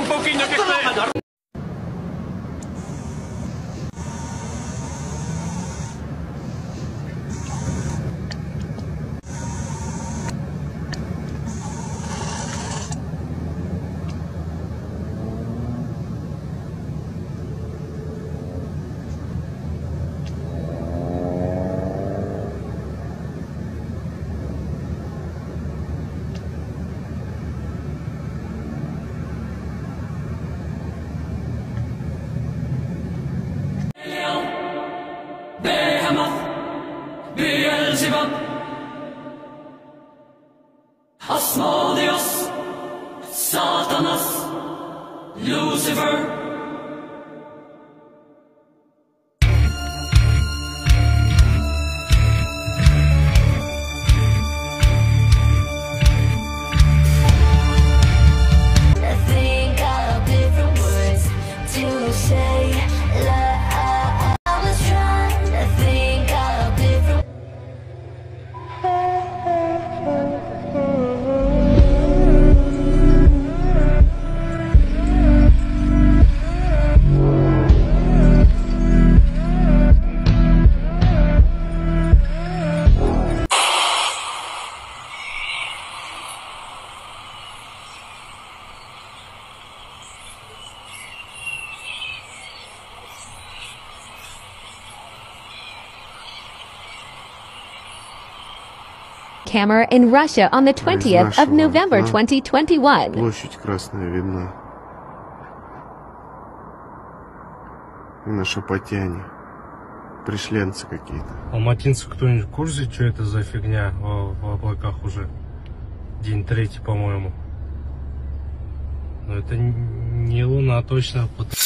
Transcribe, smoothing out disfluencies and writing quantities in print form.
un poquillo que esté... Asmodeus, Satanas, Lucifer. I think I have different words to say. I was trying to think I have different. Camera in Russia on the 20th of November 2021. Площадь красная видна. И на Шапотяне. Пришленцы какие-то. Алматинцы, кто-нибудь в курсе, что это за фигня в облаках уже? День третий, по-моему. Но это не Луна точно.